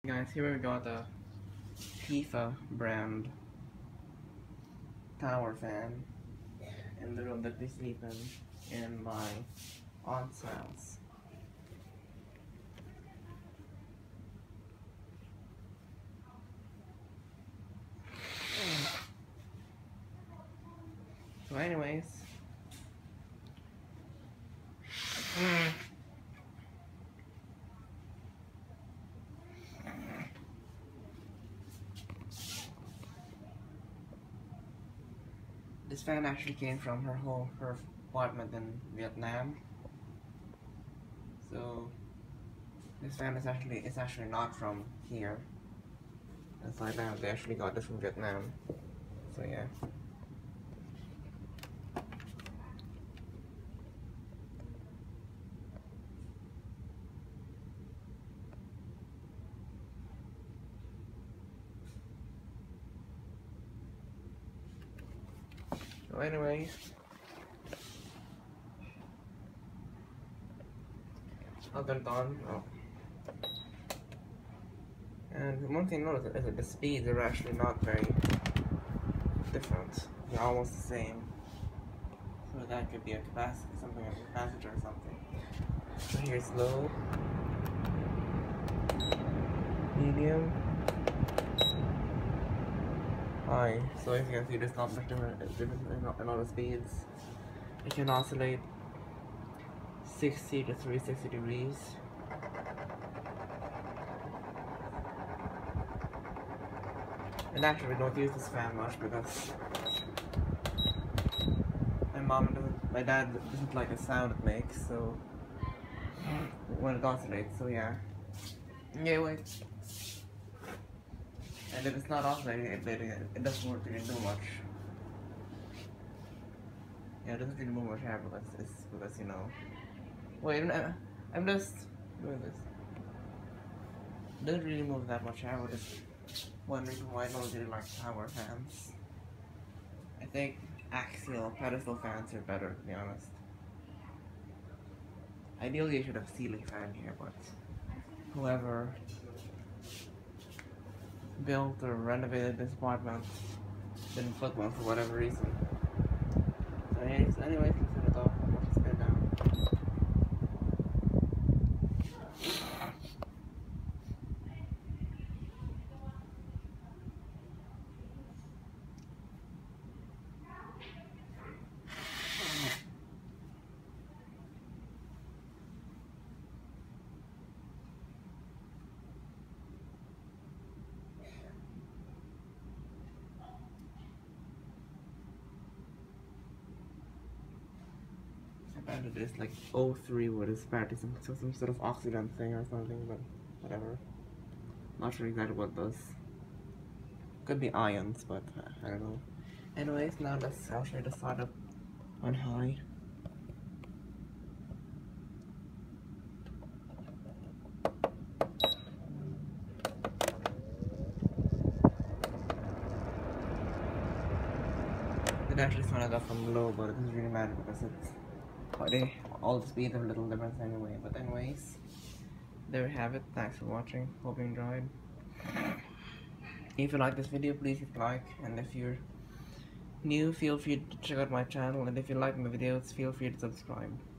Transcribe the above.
Guys, here we got a Tifa brand tower fan in the room that we sleep in my aunt's house. So anyways, this fan actually came from her apartment in Vietnam. So this fan is actually not from here. It's like that they actually got this from Vietnam. So yeah. So anyways, I'll turn it on. Oh. And one thing to notice is that the speeds are actually not very different. They're almost the same. So that could be a capacity, something like a capacitor or something. So here's low, medium, high. So as you can see, there's not much difference in all the speeds. It can oscillate 60 to 360 degrees. And actually, we don't use this fan much because my dad doesn't like the sound it makes, so when it oscillates, so yeah. Yeah, wait. And if it's not oscillating, it doesn't really do much. Yeah, it doesn't really move much hair because you know. Wait, I'm just doing this. It doesn't really move that much hair, but it's wondering why I don't really like tower fans. I think axial pedestal fans are better, to be honest. Ideally, I should have ceiling fan here, but whoever built or renovated this apartment didn't put one for whatever reason. So anyways, let's set it off and watch it spin down. It is like O3 wood is apparently some sort of oxidant thing or something, but whatever. Not sure exactly what it does. Could be ions, but I don't know. Anyways, now I'll show you the startup on high. It actually started off from low, but it doesn't really matter because it's all the speeds have a little difference anyway. But anyways, there we have it. Thanks for watching. Hope you enjoyed. If you like this video, please hit like, and if you're new, feel free to check out my channel, and if you like my videos, feel free to subscribe.